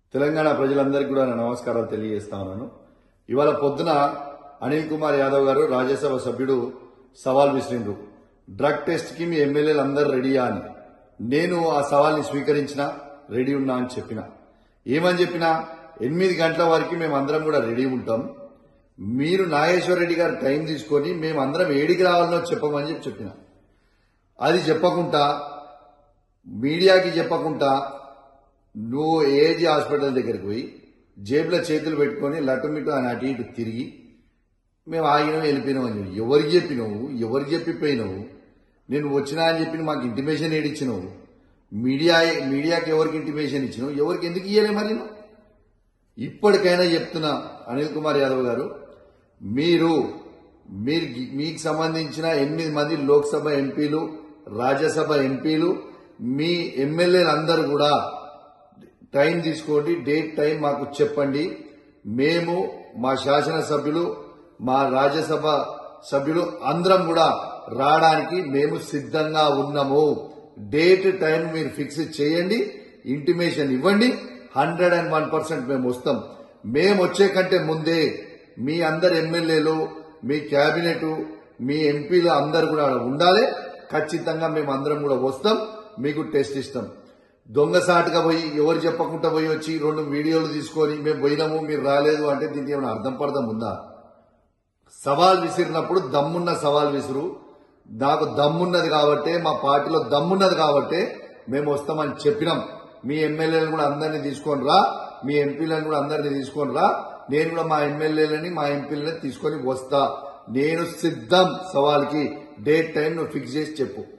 తెలంగాణ ప్రజలందరికీ కూడా నమస్కారాలు తెలియజేస్తా ఉన్నాను. ఇవాళ పొద్దున అనిల్ కుమార్ యాదవ్ గారు రాజ్యసభ సభ్యుడు సవాల్ విసిరిండ్రు. డ్రగ్ టెస్ట్ కి మీ ఎమ్మెల్యేలు అందరు రెడీయా అని. నేను ఆ సవాల్ని స్వీకరించిన, రెడీ ఉన్నా అని చెప్పిన. ఏమని చెప్పినా 8 గంటల వరకు మేమందరం కూడా రెడీ ఉంటాం. మీరు నాగేశ్వర రెడ్డి గారు టైం తీసుకొని మేమందరం ఏడికి రావాలనో చెప్పమని చెప్పిన. అది చెప్పకుండా, మీడియాకి చెప్పకుండా నువ్వు ఏజీ హాస్పిటల్ దగ్గరికి పోయి జేబులో చేతులు పెట్టుకుని లట్టుమిట్టు అని అటు ఇటు తిరిగి మేము ఆగినాం వెళ్ళిపోయినాం అని చెప్పి ఎవరికి చెప్పినావు? ఎవరికి చెప్పిపోయినావు? నేను వచ్చినా అని చెప్పి మాకు ఇంటిమేషన్ ఏడిచ్చినావు? మీడియాకి ఎవరికి ఇంటిమేషన్ ఇచ్చినావు? ఎవరికి ఎందుకు ఇయ్యలే? మరి ఇప్పటికైనా చెప్తున్నా అనిల్ కుమార్ యాదవ్ గారు, మీకు సంబంధించిన 8 మంది లోక్సభ ఎంపీలు, రాజ్యసభ ఎంపీలు, మీ ఎమ్మెల్యేలందరూ కూడా టైం తీసుకోండి, డేట్ టైం మాకు చెప్పండి. మేము, మా శాసనసభ్యులు, మా రాజ్యసభ సభ్యులు అందరం కూడా రావడానికి మేము సిద్ధంగా ఉన్నాము. డేట్ టైం మీరు ఫిక్స్ చేయండి, ఇంటిమేషన్ ఇవ్వండి. 101% మేము వస్తాం. మేము వచ్చే కంటే ముందే మీ అందరు ఎమ్మెల్యేలు, మీ కేబినెట్, మీ ఎంపీలు అందరు కూడా ఉండాలి. ఖచ్చితంగా మేము అందరం కూడా వస్తాం, మీకు టెస్ట్ ఇస్తాం. దొంగసాటుగా పోయి ఎవరు చెప్పకుండా పోయి వచ్చి 2 వీడియోలు తీసుకొని మేము పోయినాము మీరు రాలేదు అంటే దీనికి ఏమైనా అర్థం ఉందా? సవాల్ విసిరినప్పుడు దమ్మున్న సవాల్ విసురు. నాకు దమ్మున్నది కాబట్టే, మా పార్టీలో దమ్మున్నది కాబట్టే మేము వస్తామని చెప్పినాం. మీ ఎమ్మెల్యేలను కూడా అందరినీ తీసుకొని రా, మీ ఎంపీలను కూడా అందరినీ తీసుకొని రా. నేను కూడా మా ఎమ్మెల్యేలని, మా ఎంపీలని తీసుకొని వస్తా. నేను సిద్ధం. సవాల్కి డేట్ టైం నువ్వు ఫిక్స్ చేసి చెప్పు.